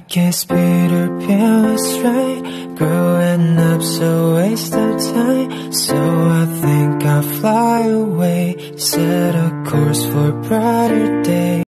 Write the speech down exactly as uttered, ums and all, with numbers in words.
guess Peter Pan was right. Growing up's a waste of time, so I think I'll fly away, set a course for a brighter day.